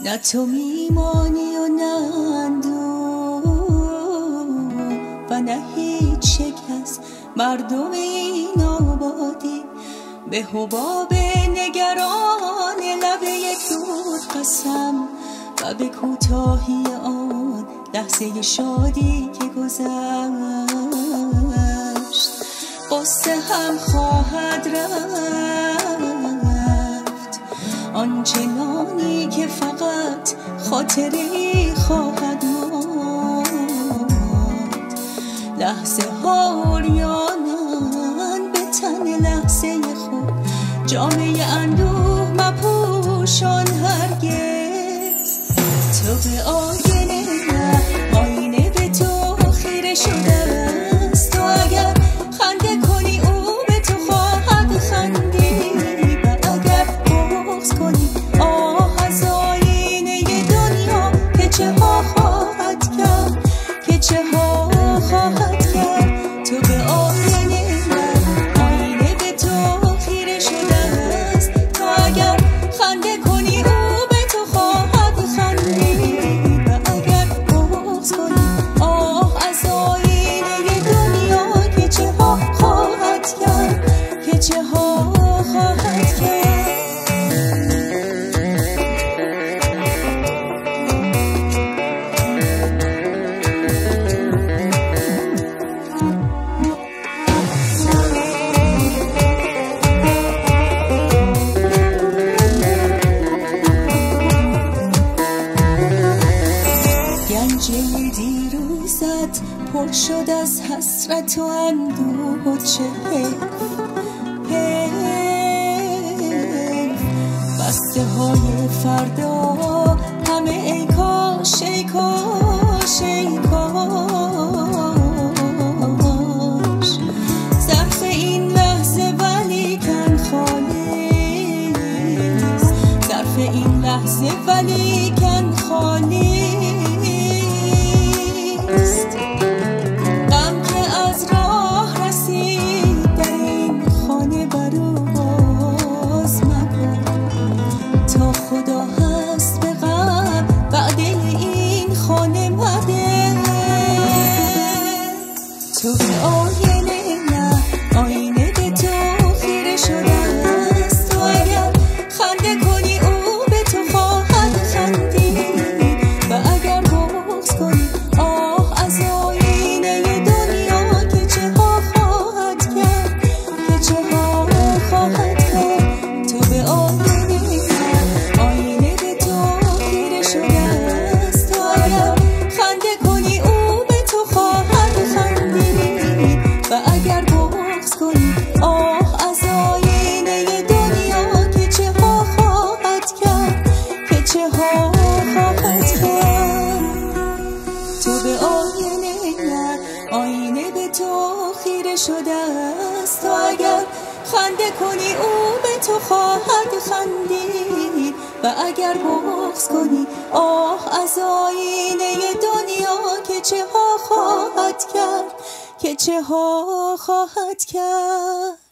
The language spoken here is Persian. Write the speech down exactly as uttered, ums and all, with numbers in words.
نه تو میمانی و نه اندوه و نه هیچ شکست مردم این آبادی به حباب نگران لب یک رود قسم و به کوتاهی آن لحظه شادی که گذشت. قصه هم خواهد رفت آنچنانی که فقط خاطری خواهد ماند. لحظه ها عریانند به تن لحظه خود، جامعه اندوه مپوشان هرگز. تو به آینه نه، آینه به تو خیره شده است. تو اگر خنده کنی او به تو خواهد خندید و اگر بغض کنی آه از آینه دنیا که چه ها خواهد کرد، که چه ها خواهد کرد. تو به آینه نه، آینه به تو خیره شده است. تو اگر خنده کنی او به تو خواهد خندید و اگر بغض کنی آه از آینه دنیا که چه ها خواهد کرد، که چه ها خواهد کرد. گنجه دیروزت پر شد از حسرت و اندوه. چه حیف حیف بسته های فردا همه ای کاش ای کاش ای کاش. ظرف این لحظه ولیکن خالی، ظرف این لحظه ولیکن خالی. غم که از راه رسید در این خانه برو باز مکن. تا خدا هست به غم بعد این خانه مده. تو به آینه نه، آینه به تو خیره شده است. تو اگر خنده کنی او به تو خواهد خندید و اگر بغض کنی آه از آینه دنیا که چه ها خواهد کرد، که چه ها خواهد کرد. تو به آینه نه، آینه به تو خیره شده است. تو اگر خنده کنی او به تو خواهد خندید و اگر بغض کنی آه از آینه دنیا که چه ها خواهد کرد، که چه ها خواهد کرد. تو به آینه نه، آینه به تو خیره شده است. تو اگر خنده کنی او به تو خواهد خندید و اگر بغض کنی آه از آینه دنیا که چه ها خواهد کرد، که چه ها خواهد کرد.